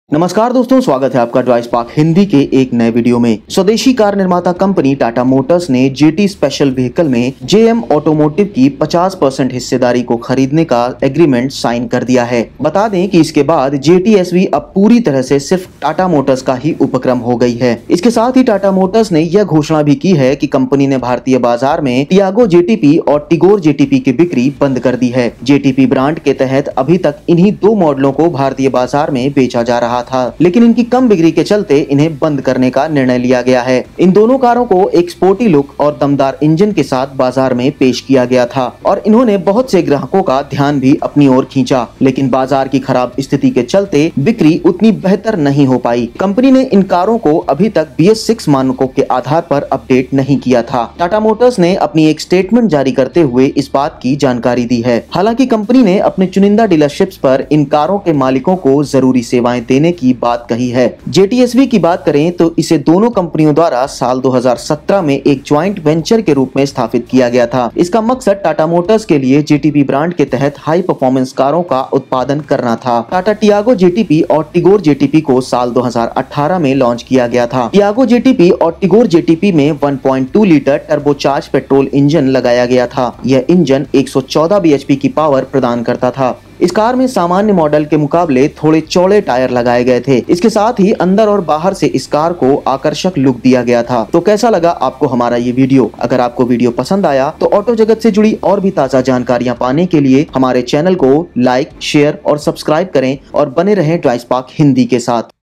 नमस्कार दोस्तों, स्वागत है आपका ड्राइव स्पार्क हिंदी के एक नए वीडियो में। स्वदेशी कार निर्माता कंपनी टाटा मोटर्स ने जेटी स्पेशल व्हीकल में जेएम ऑटोमोटिव की 50% हिस्सेदारी को खरीदने का एग्रीमेंट साइन कर दिया है। बता दें कि इसके बाद जेटीएसवी अब पूरी तरह से सिर्फ टाटा मोटर्स का ही उपक्रम हो गई है। इसके साथ ही टाटा मोटर्स ने यह घोषणा भी की है कि कंपनी ने भारतीय बाजार में टियागो जेटीपी और टिगोर जेटीपी की बिक्री बंद कर दी है। जेटीपी ब्रांड के तहत अभी तक इन्हीं दो मॉडलों को भारतीय बाजार में बेचा जा रहा था, लेकिन इनकी कम बिक्री के चलते इन्हें बंद करने का निर्णय लिया गया है। इन दोनों कारों को एक स्पोर्टी लुक और दमदार इंजन के साथ बाजार में पेश किया गया था और इन्होंने बहुत से ग्राहकों का ध्यान भी अपनी ओर खींचा, लेकिन बाजार की खराब स्थिति के चलते बिक्री उतनी बेहतर नहीं हो पाई। कंपनी ने इन कारों को अभी तक BS6 मानकों के आधार पर अपडेट नहीं किया था। टाटा मोटर्स ने अपनी एक स्टेटमेंट जारी करते हुए इस बात की जानकारी दी है। हालांकि कंपनी ने अपने चुनिंदा डीलरशिप्स पर इन कारों के मालिकों को जरूरी सेवाएं देने की बात कही है। जेटीएसवी की बात करें तो इसे दोनों कंपनियों द्वारा साल 2017 में एक ज्वाइंट वेंचर के रूप में स्थापित किया गया था। इसका मकसद टाटा मोटर्स के लिए जेटीपी ब्रांड के तहत हाई परफॉर्मेंस कारों का उत्पादन करना था। टाटा टियागो जेटीपी और टिगोर जेटीपी को साल 2018 में लॉन्च किया गया था। टियागो जेटीपी और टिगोर जेटीपी में 1.2 लीटर टर्बोचार्ज पेट्रोल इंजन लगाया गया था। यह इंजन 114 bhp की पावर प्रदान करता था। इस कार में सामान्य मॉडल के मुकाबले थोड़े चौड़े टायर लगाए गए थे। इसके साथ ही अंदर और बाहर से इस कार को आकर्षक लुक दिया गया था। तो कैसा लगा आपको हमारा ये वीडियो? अगर आपको वीडियो पसंद आया तो ऑटो जगत से जुड़ी और भी ताज़ा जानकारियां पाने के लिए हमारे चैनल को लाइक, शेयर और सब्सक्राइब करें और बने रहें ड्राइव स्पार्क हिंदी के साथ।